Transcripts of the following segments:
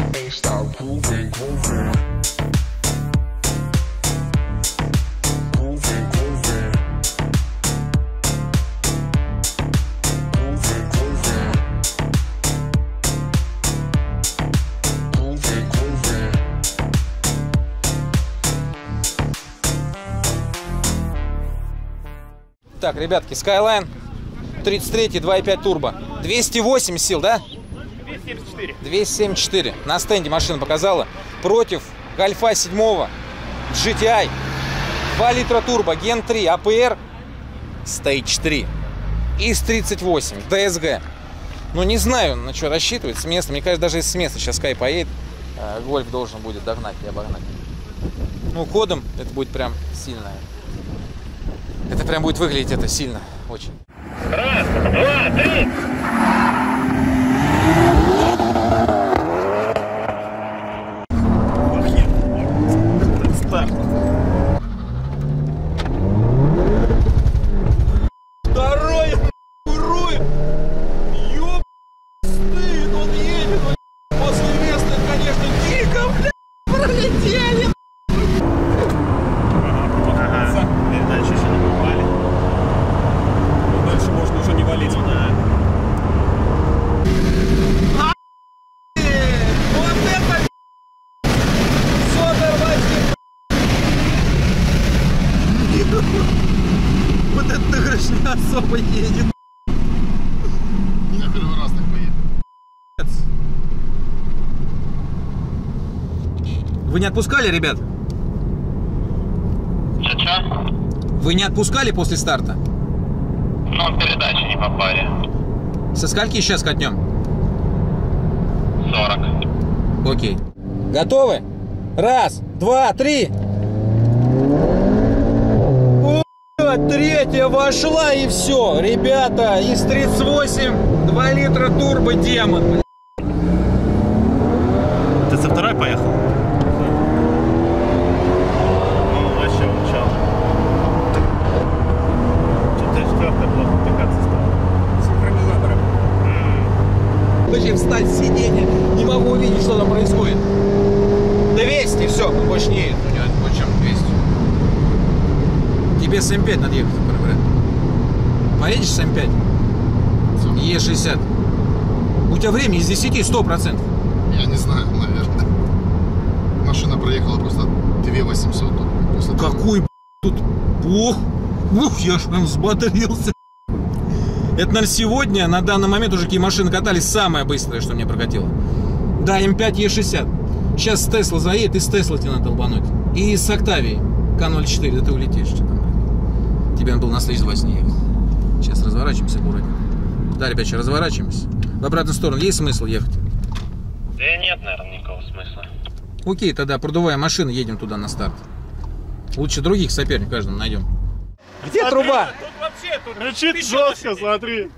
Так, ребятки, Skyline 33 2.5 турбо. 208 сил, да? 274. 274. На стенде машина показала. Против Гольфа 7 GTI. 2 литра турбо, Gen 3, APR, Stage 3. ИС-38, DSG. Ну, не знаю, на что рассчитывать с места. Мне кажется, даже если с места сейчас Sky поедет, Гольф должен будет догнать и обогнать. Ну, ходом это будет прям сильно. Это прям будет выглядеть это сильно, очень. Раз, два, три. Старт. Второй урует. Ёб стыд, он едет. После места, конечно, дико, блядь, пролетели. Дальше еще не попали. Дальше можно уже не валить. Ну, да. Вот это супер возник. Вот это нахрен не особо едет. Я первый раз так поеду. Вы не отпускали, ребят? Че-че? Вы не отпускали после старта? Ну, передачи не попали. Со скольки сейчас катнем? 40. Окей. Готовы? Раз, два, три. О, третья вошла и все. Ребята, ИС-38, 2 литра турбо демон. Ты со второй поехал? Ну, вообще учал. Что-то четвертый плохо втыкаться стал. Синхронизатором. Вообще встать с сиденья, не могу увидеть, что там происходит. 200, все, он больше не едет. У него больше, чем 200. Тебе с М5 надо ехать, говорят. Поедешь с М5? Е60. У тебя время из 10 100%. Я не знаю, наверное. Машина проехала просто 2800. После того. Какой тут плох. Ух, я ж прям взбодрился. Это, наверное, сегодня, на данный момент уже какие машины катались, самое быстрое, что мне прокатило. Да, М5 Е60. Сейчас с Тесла заедет, и с Тесла тебе надо долбануть. И с Октавией К04, да ты улетишь. Что там. Тебе надо было на Stage 2 с ней ехать. Сейчас разворачиваемся аккуратнее. Да, ребят, сейчас разворачиваемся. В обратную сторону есть смысл ехать? Да нет, наверное, никакого смысла. Окей, тогда продувая машину, едем туда на старт. Лучше других соперников каждому найдем. Где Смотри, труба? Тут вообще, тут Рычит жестко, смотри.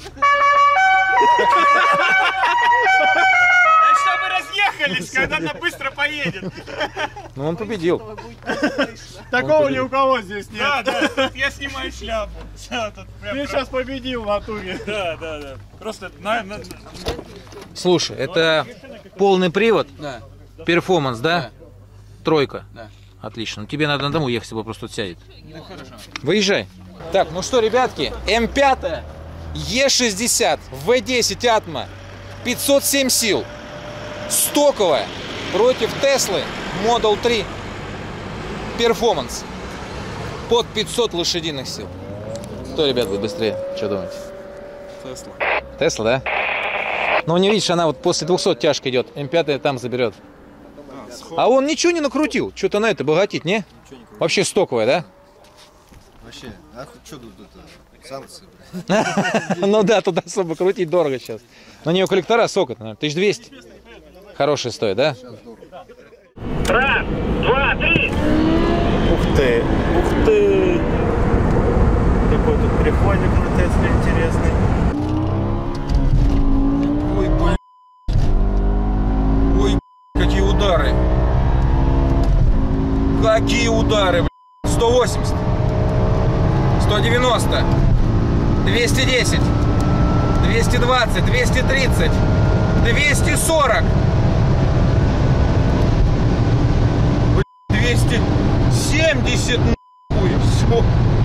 чтобы разъехались, когда она быстро поедет. Ну, он победил. Такого ни у кого здесь нет. Да, да, тут я снимаю шляпу. Всё, тут прям Ты сейчас победил в натуре. Да, да, да. Просто Слушай, это полный привод? Да. Перформанс, да? Тройка? Да. Отлично. Ну, тебе надо на дому ехать, его просто тут сядет. Ну хорошо. Выезжай. Так, ну что, ребятки, М5 Е60 В10 Atmo 507 сил. Стоковая против Теслы Model 3 Performance под 500 лошадиных сил. Кто, ребят, будет быстрее? Что думаете? Тесла. Тесла, да? Ну, не видишь, она вот после 200 тяжко идет. М5 там заберет. А он ничего не накрутил. Что-то на это богатит, не? Вообще стоковая, да? Вообще, а что тут это? Санкции, Ну да, тут особо крутить дорого сейчас. На нее коллектора сокот, наверное, 1200. Хорошие стоят, да? Раз, два, три. Ух ты. Ух ты. Какой тут приходик на Тесле интересный. Ой, блядь. Ой, какие удары. Какие удары, блядь. 180. 190. 210. 220. 230. 240. 170 нахуй, все.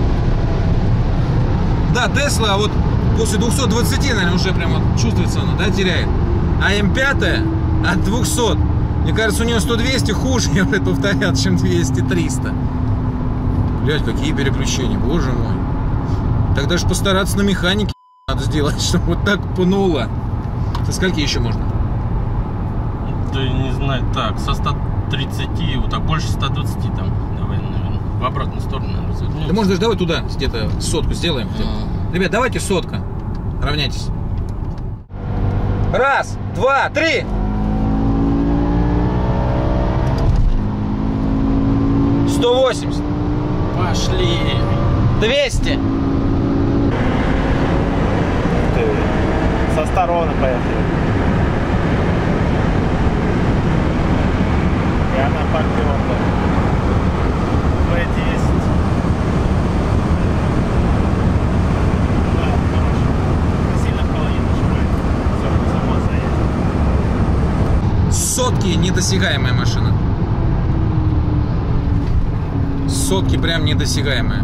Да, Тесла вот после 220, наверное, уже прям вот чувствуется она, да, теряет. А М5 от 200. Мне кажется, у нее 100-200 хуже, я уже повторял, чем 200-300. Блять, какие переключения, боже мой. Тогда же постараться на механике надо сделать, чтобы вот так пнуло. Со скольки еще можно? Да не знаю, так, со 130, вот так больше 120 там, давай, наверное, в обратную сторону, наверное, развернем. Да можно даже давай туда, где-то сотку сделаем. Ребят, давайте сотка. Равняйтесь. 1, 2, 3. 180. Пошли. 200. Ты со стороны поехали. И она подпёрта. В10. Да, хорошо. Сильно в половину нажимает. Все, само заедет. Сотки недосягаемая машина. Сотки прям недосягаемая.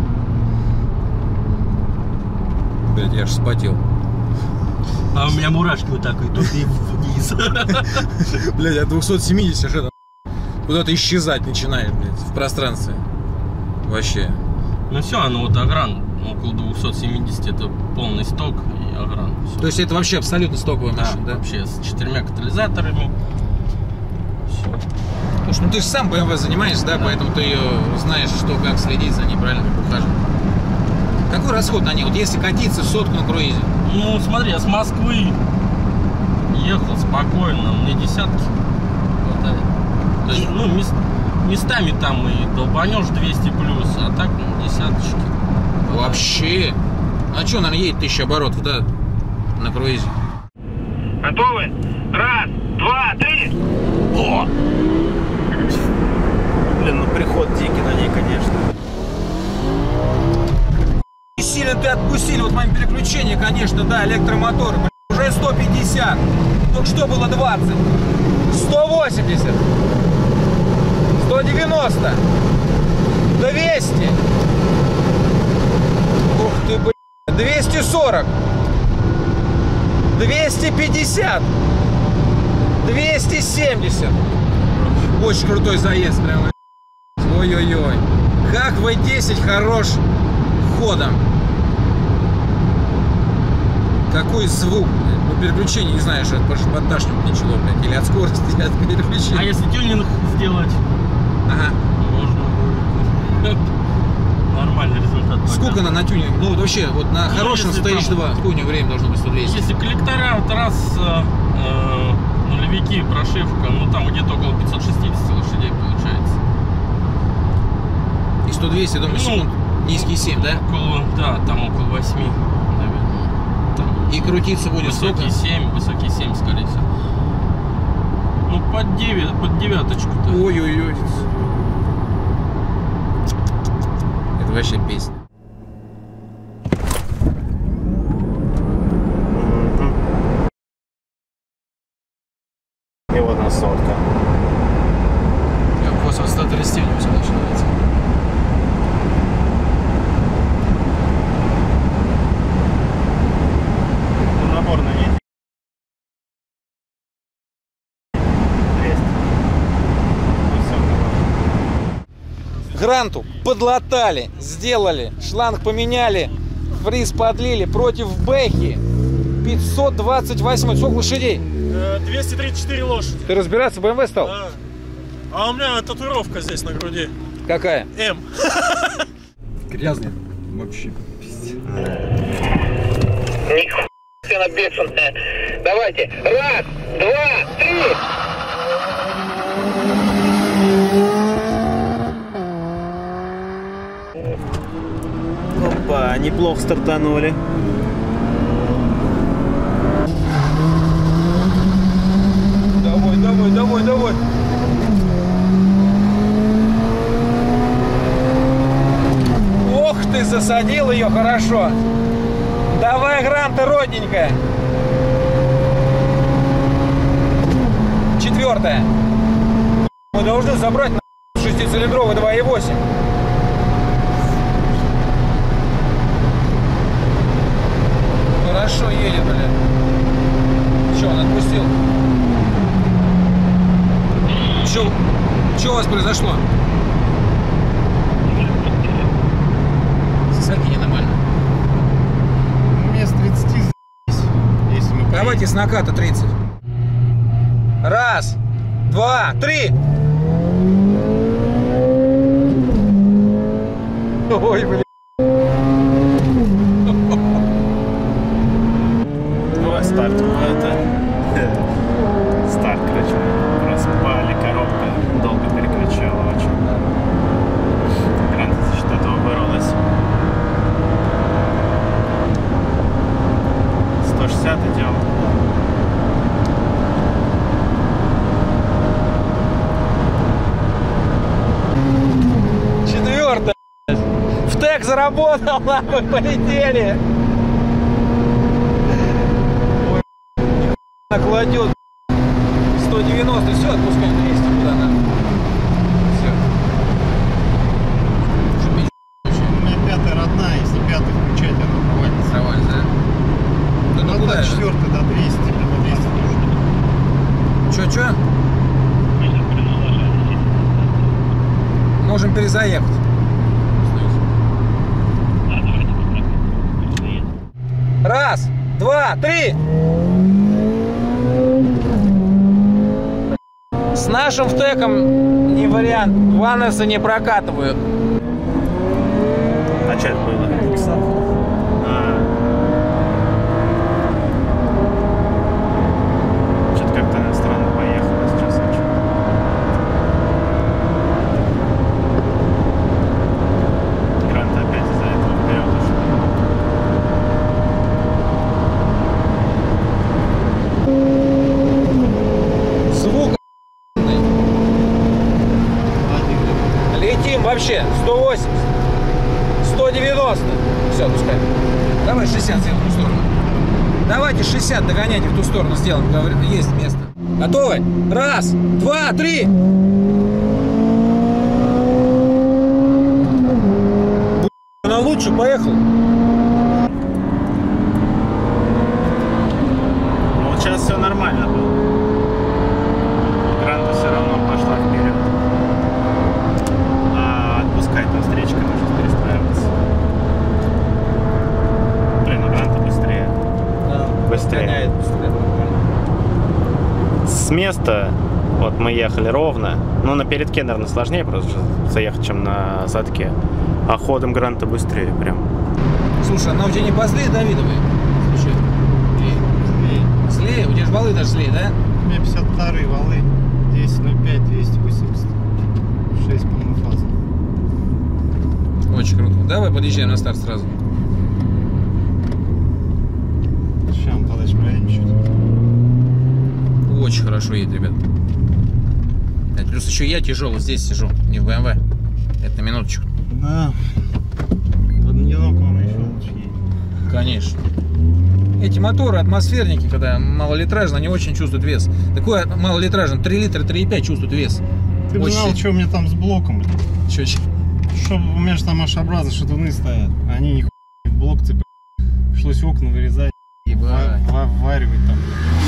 Блять, я аж вспотел. А у меня мурашки вот так идут и вниз. Блять, от 270 что-то куда-то исчезать начинает, блядь, в пространстве. Вообще. Ну все, ну вот Агран около 270, это полный сток и Агран. Всё. То есть это вообще абсолютно стоковая машина, да? Вообще с 4 катализаторами. Все. Слушай, ну ты же сам BMW занимаешься, да? Поэтому ты ее знаешь, что, как следить за ней, правильно, как ухаживать. Какой расход на ней? Вот если катиться сотку на круизе? Ну смотри, я с Москвы ехал спокойно, мне десятки хватает. То есть, ну, местами там и долбанешь 200 плюс, а так, ну, десяточки. Вообще? А что, наверное, едет 1000 оборотов, да? На круизе. Готовы? 1, 2, 3. О! Блин, ну приход дикий на ней, конечно. И сильно ты отпустили вот моим переключение, конечно, да, электромотор. Блин, уже 150. Только что было 20. 180. 190. 200. Ух ты, блин. 240. 250. 270. Очень крутой заезд, прям. Ой-ой-ой. Как V10 хорош ходом. Какой звук. Ну, переключение, не знаю, что подташнивать начало, блядь. Или от скорости, или от переключения. А если тюнинг сделать, Ага. можно будет нормальный результат. Сколько на тюнинг? Ну, вот вообще, вот на хорошем если Stage там- 2, сколько у него время должно быть 120? Если коллектора, вот раз нулевики, прошивка, ну там где-то около 560 лошадей получается. И 100-200, думаю, Ну, секунд. Низкий 7, да? Около, да, там около 8, наверное. Там И крутиться будет сколько? высокий 7, скорее всего. Ну, под 9, под девяточку-то. Ой-ой-ой. Это вообще песня. И вот на сотка. 130 у него все начинается. Ну, набор на ней. 200. Ну, все, Гранту подлатали, сделали, шланг поменяли, фриз подлили против Бэхи. 528, сколько лошадей? 234 лошади. Ты разбираться в BMW стал? Да. А у меня татуировка здесь на груди. Какая? М. Грязный. Вообще. Нихуя бешеная. Давайте. 1, 2, 3. Опа, неплохо стартанули. Давай, давай, давай, давай. Ох ты, засадил ее хорошо. Давай, Гранта, родненькая. 4-я. Мы должны забрать на 6-цилиндровый 2.8. хорошо едет, блядь. Че, он отпустил? Че у вас произошло? Сосаки ненормально. Мест 30 если мы Давайте с наката 30. Раз, два, три. Ой, блин. Давай старт. Старт, короче. Распали, коробка долго переключала очень. Гранта за счет этого боролась. 160 идем. Четвертый. В тег заработал, нахуй, полетели. Ой, накладет. 190, все, отпускаем 200, куда надо. Все. У меня пятая родная, если пятый включать, она провалится. Провалится, да? Да ну куда? 4 до 200, до 200 нужно. Че? Можем перезаехать. Раз, два, три. С нашим втеком не вариант. Ванессы не прокатывают. А что это было? Что-то как-то она странно поехала сейчас. Грант опять из-за этого вперед ушел. Звук летим вообще 180, 190. Все, пускай. Давай 60 сделаем в ту сторону. Давайте 60 догоняйте в ту сторону сделаем. Есть место. Готовы? Раз, два, три. Она лучше, поехал. Ну вот сейчас все нормально было. Гранта все равно пошла вперед. А отпускать на встречке нужно перестраиваться. Блин, ну Гранта быстрее. Да, Быстрее. гоняет быстрее. С места вот мы ехали ровно. Ну, на передке, наверное, сложнее просто заехать, чем на задке. А ходом Гранта быстрее прям. Слушай, она у тебя не позлее Давидовой? Слушай, злее? У тебя же валы даже злее, да? У меня 52-й валы, 10.05, 280. 6, по-моему, фаза. Очень круто. Давай подъезжаем на старт сразу. Сейчас мы подальше проедем чуть. Очень хорошо едет, ребят. Плюс еще я тяжелый здесь сижу, не в БМВ. Это на минуточку. Да. В однодневном еще лучше едет. Конечно. Эти моторы, атмосферники, когда малолитражно, они очень чувствуют вес. Такой малолитражный, 3 литра, 3,5 чувствует вес. Ты бы знал, что у меня там с блоком, блин. Че? Что у меня же там H-образные шатуны стоят. Они нихуя в блок цепляют. Пришлось окна вырезать, Ебать. варивать там.